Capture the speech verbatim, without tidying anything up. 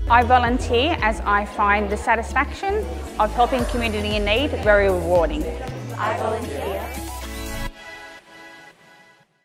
I volunteer as I find the satisfaction of helping community in need very rewarding. I volunteer